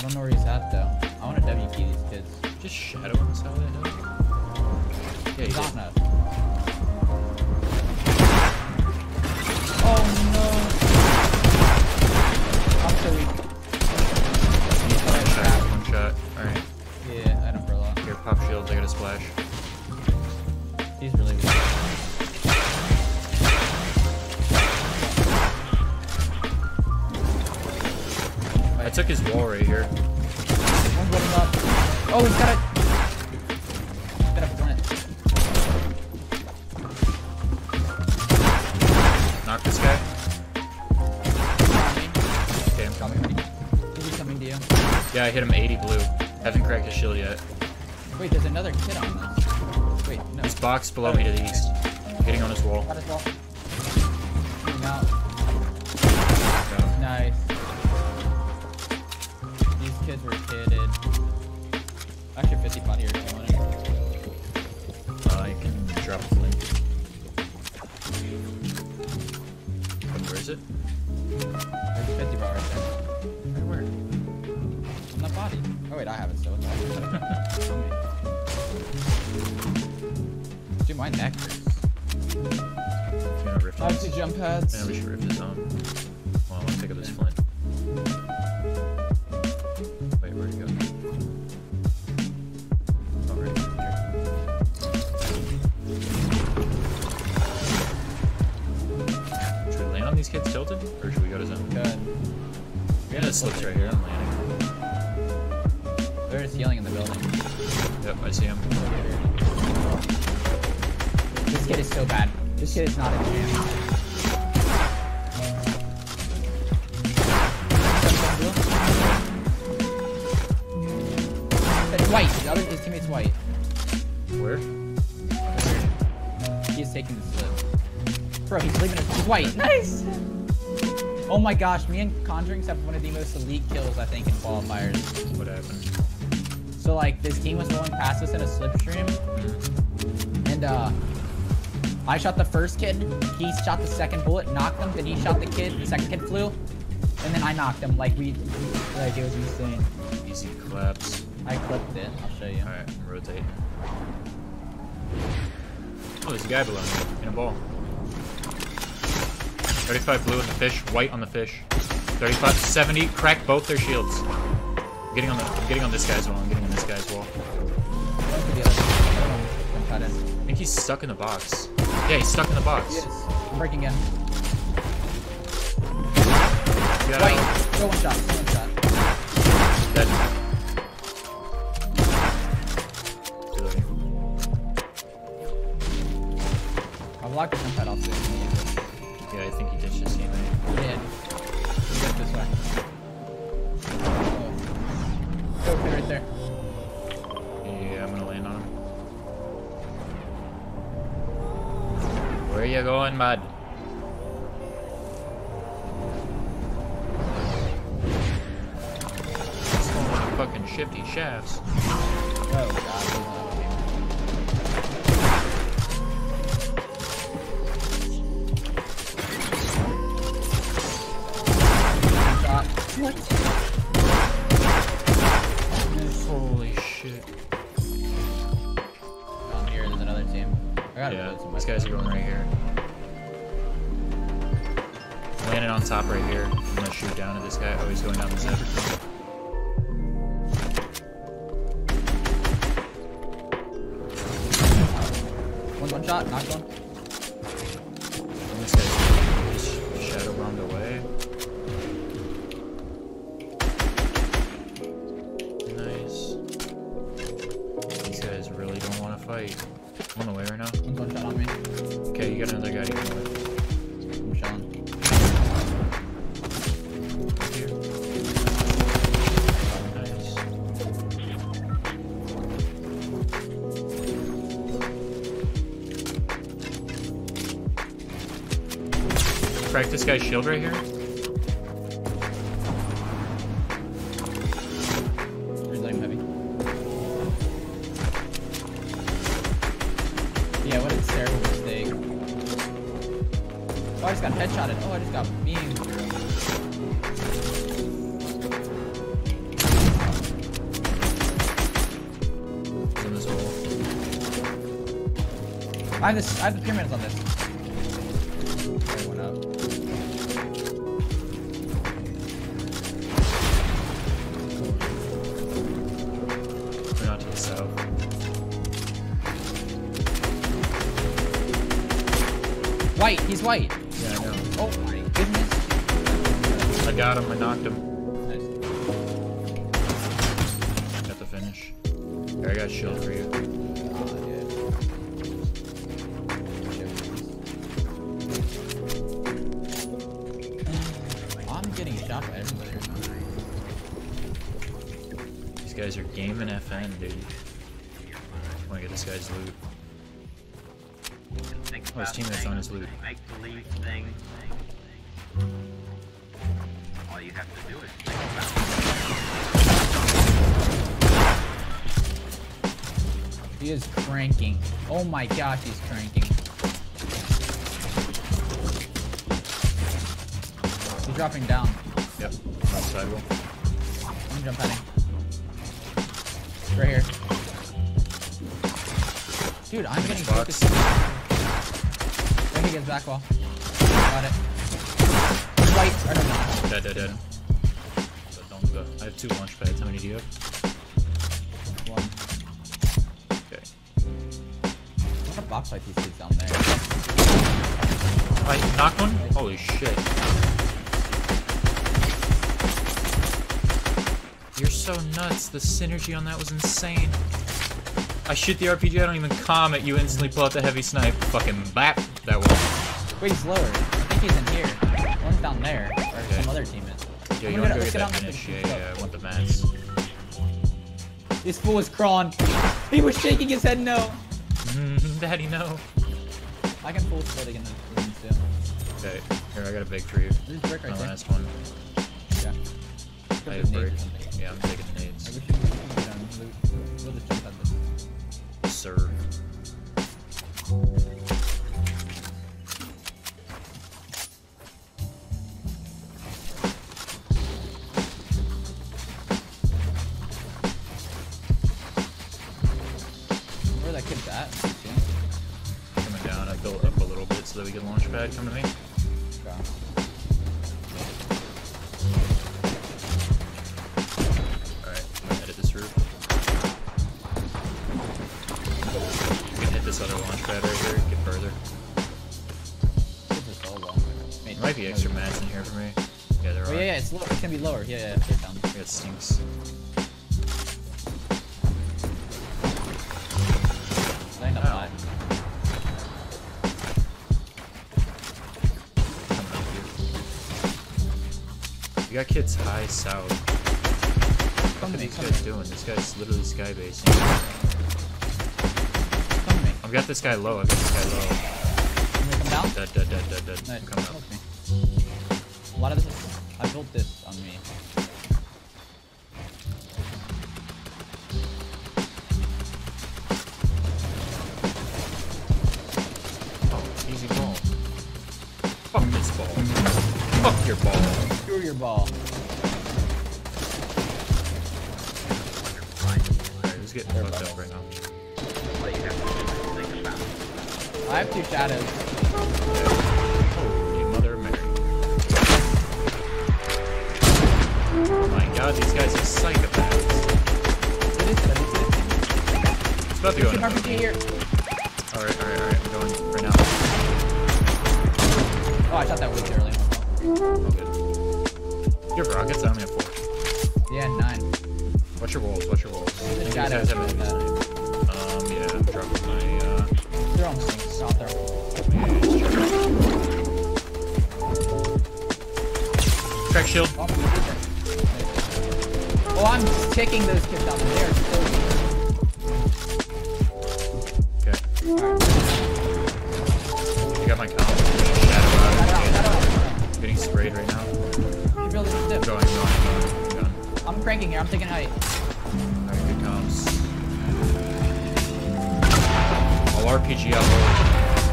don't know where he's at though. I want to WP these kids. Just shadow on the side of the hill. Yeah, He's he on did. us. Oh no! I'm so weak. One shot. Alright. Yeah, item for a lot. Here, pop shields. I got a splash. He's really weak. I took his wall right here. One's running up. Oh, he's got it. He's got a flint. Knock this guy. Okay, I'm Coming. coming. Is he coming to you? Yeah, I hit him 80 blue. Haven't cracked his shield yet. Wait, there's another kid on this. Wait, no. He's boxed below me to the east. Hitting on his wall. Got his wall. Shooting out. Down. Nice. These kids were kitted. Actually, 50 pot here if you want it. I can drop a flint. Where is it? There's a 50 bar right there. Right where? On the body. Oh wait, I have it still. It's Dude, my neck hurts. You gonna rift I have this? two jump pads. Yeah, we should rift this on. Well, I want to pick up this flint. Wait, where'd it go? Oh, right here. Should we land on these kids tilted? Or should we go to zone? Good. We got slips right here. I'm landing. They're just healing in the building. Yep, I see him. This kid is so bad. This kid is not in jam. That's white. The other, his teammate's white. Where? He's taking the slip. Bro, he's leaving it. He's white. Nice! Oh my gosh, me and Conjurings have one of the most elite kills, I think, in qualifiers. What happened? So, like, this team was rolling past us in a slipstream, and, I shot the first kid, he shot the second bullet, knocked him, then he shot the kid, the second kid flew, and then I knocked him, like, it was insane. Easy collapse. I clipped it, I'll show you. Alright, I'm rotating. Oh, there's a guy below me in a ball. 35 blue on the fish, white on the fish. 35, 70, crack both their shields. I'm getting on this guy's wall. I'm getting on this guy's wall. I think he's stuck in the box. Yeah, he's stuck in the box. Yes. I'm breaking in. Get White. out. Go one shot. Dead. Reloading. I'll block the jump pad off soon. Yeah, I think he ditched his teammate. He did. He went this way. Go okay, right there. Yeah, I'm gonna land on him. Where you going, bud? Fucking shifty shafts. Oh god, he's not shot. What? Holy shit. Down here, there's another team. I gotta Yeah, put some these guys are going right here. Landing on top right here. I'm gonna shoot down at this guy. Oh, he's going down the zip. One shot, knocked one. And this guy's just shadow bombed away. Nice. These guys really don't want to fight. I'm on the way right now. One's one shot on me. Okay, you got another guy to go with. I'm chilling. Right here. Nice. Crack this guy's shield right here. Reloading heavy. Yeah, what a terrible mistake. Oh, I just got headshotted. Oh, I just got beamed. I have the pyramids on this. Okay, one up. We're not to the south. White, he's white. Yeah, I know. Oh my goodness. I got him. I knocked him. Nice. Got the finish. Here, I got a shield for you. I'm getting shot by everybody. These guys are gaming FN, dude. I wanna get this guy's loot. Oh, his teammate's on his loot. Make-believe thing. All you have to do is think about it. He is cranking. Oh my gosh, he's cranking. He's dropping down. Yep, on sidewall. I'm jump padding. Right here. Dude, I'm getting Box. focused. Then he gets back wall. Got it. Right. Or no, Dead, dead, dead. So don't go. I have 2 launch pads. How many do you have? one. Okay. What a box like these kids down there. I knocked one? Holy shit. You're so nuts. The synergy on that was insane. I shoot the RPG, I don't even comment. You instantly pull out the heavy snipe. Fucking bap. That one. Wait, he's lower. I think he's in here. One's down there. Or Okay. some other team is. Yo, I'm you gonna- wanna go let's get get on that the finish? finish. Yeah, I want the mats. This fool is crawling. He was shaking his head no. Daddy, no. I can full split again soon. Okay, here, I got a big for you. There's a brick right My there. last one. Yeah. I have brick. Yeah, I'm taking nades. We should get on loot. We'll just jump at this. Sir. Where that kid's at? Coming down, I built up a little bit so that we can launch pad. Come to me. Okay. Alright, I'm gonna edit this roof. You can hit this other launch pad right here, get further. Kids are so low. There might be extra mats in here for me. Yeah, there are. Oh yeah, yeah, it's low. It's gonna be lower. Yeah, yeah, they're down. It stinks. Laying up Ow. high. Coming up here. You got kids high south. Come What to are me, these come to guys me. doing? This guy's literally skybasing. Come to me. I've got this guy low. I've got this guy low. Can we come down? Dead, dead, dead, dead, dead. Nice. I'm coming Come up. with me. A lot of this is... I built this on me. Oh, easy ball. Fuck this ball. Fuck your ball. Screw your ball. Alright, who's getting There, fucked ball. up right now? All you have to do is think about it. I have 2 shadows. Holy mother Mary. Oh my god, these guys are psychopaths. What is it? It's about to go in. RPG here. Alright, I'm going right now. Oh, I shot that way too early. Oh, good. You have rockets? I only have 4. Yeah, 9. Watch your walls, watch your walls. The These shadows. guys have enemies. Yeah, I'm dropping my, They're on sinks. Out there. Crack shield. Oh, I'm taking those kids out there. They're so Okay. Alright. You got my comp. Shadow out. Shadow. I'm getting sprayed right now. You're building I'm stiff. going. I'm done. I'm cranking here. I'm taking height. Alright, good comps. I'll RPG out low.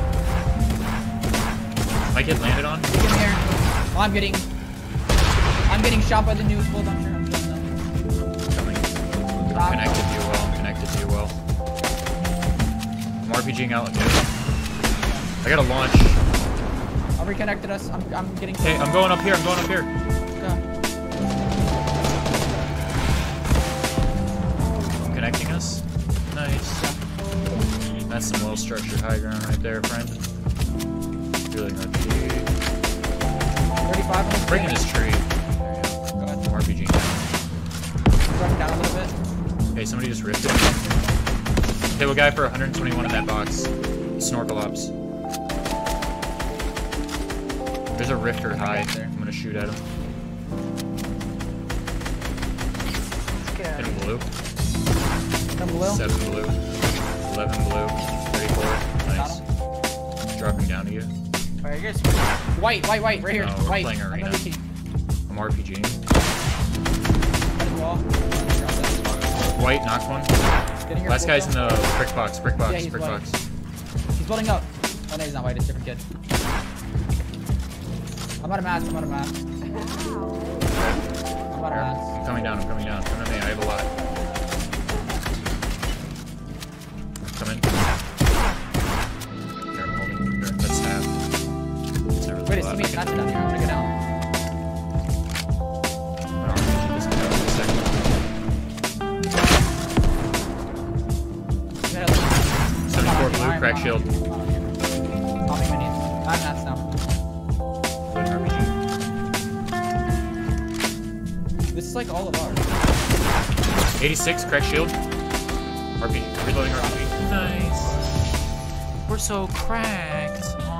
Might get landed on. Take him here. Oh, I'm getting shot by the news. Hold on, sure. I'm killing them. Coming. I'm connected to you well. I'm connected to you well. I'm RPGing out. Okay. I gotta launch. I reconnected us. I'm getting. Hey, I'm going up here. I'm going up here. Go. I'm connecting us. Nice. That's some well-structured high ground right there, friend. Really no RPG. 35 on this Breaking thing. this tree. Go ahead. RPG down. Running down a little bit. Hey, somebody just ripped it. Hit a guy for 121 in that box. Snorkel ops. There's a rifter high. I'm gonna shoot at him. Hit him blue. Down below. 7 blue. 11 blue. 34. Got Nice. him. Dropping down to you. Alright, you guys. White, right here. No, we're White. playing arena. Another team. I'm RPGing. Right wall. White, knocked one. Getting your Last full guy's in kill. the brick box. Brick box. Yeah, he's brick white. box. He's building up. Oh no, he's not white. It's a different kid. I'm out of mats. I'm out of mats. I'm out of Here, mats. I'm coming down. I'm coming down. Come to me. I have a lot. Come in. Here, I'm holding. Here, that's half. That's not really Wait, a his lot. teammate's not down here. I'm gonna go down. I'm gonna RPG this guy in a second. You gotta, like, 74 blue, iron crack on. shield. Popping minions. I have mats now. Loading RPG. This is like all of ours. 86, crack shield. RPG. Reloading RPG. Nice. We're so cracked. Aw.